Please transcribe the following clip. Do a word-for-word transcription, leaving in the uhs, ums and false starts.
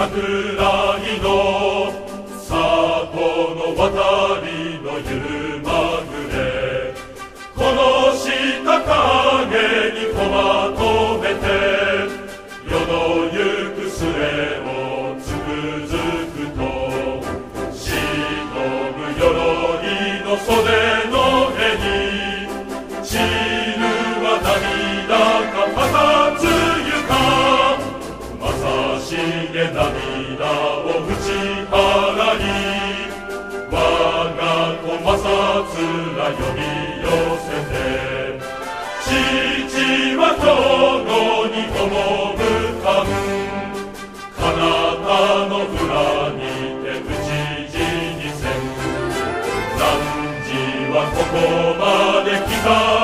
桜木の里の渡りのゆまぐれ、この下影に駒止めて世の行く末をつくづくと、忍ぶ鎧の袖の柄に散るは涙かたつゆか、まさしげ涙を打ち払い、我が子摩擦ら呼び寄せて、父は殿に赴かん、彼方の裏にて討ち死にせん。汝はここまで来た